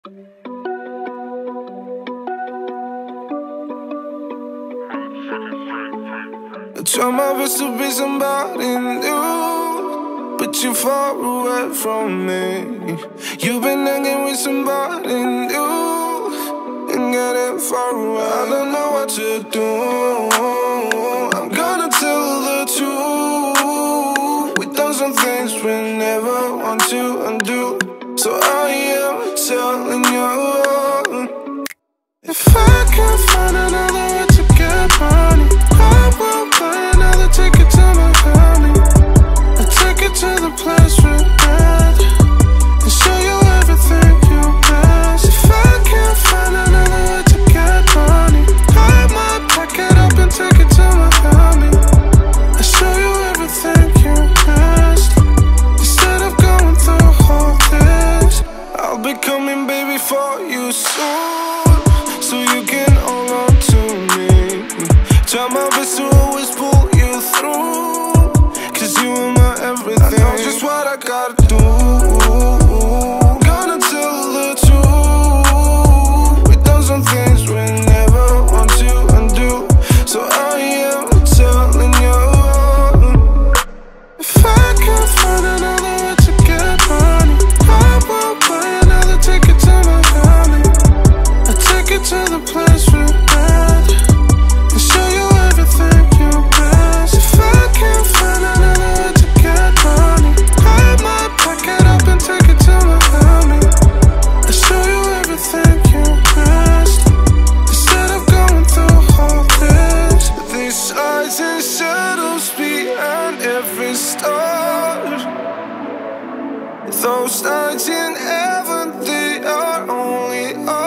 I try my best to be somebody new, but you're far away from me. You've been hanging with somebody new and getting far away. I don't know what to do. I'm gonna tell the truth. We've done some things we never want to undo, so I am telling you. If I can't find another way to get money, I will buy another ticket to Miami. I'll take it to the place we're at and show you everything you miss. If I can't find another way to get money, I might pack it up and take it to Miami. I'll show you everything you missed. Instead of going through all this, I'll be coming, baby, for you soon, so you can hold on to me. Try my best to always pull you through, cause you are my everything. I know just what I gotta do. Gonna tell the truth. We've done some things we never want to undo, so I am telling you. If I can't find another way to get money, I will buy another ticket to Miami. I'll take it to the place we're at and show you everything you miss. If I can't find another way to get money, I might pack it up and take it to Miami. I'll show you everything you missed. Instead of going through all this, these eyes and shadows behind every star, those nights in heaven, they are only ours.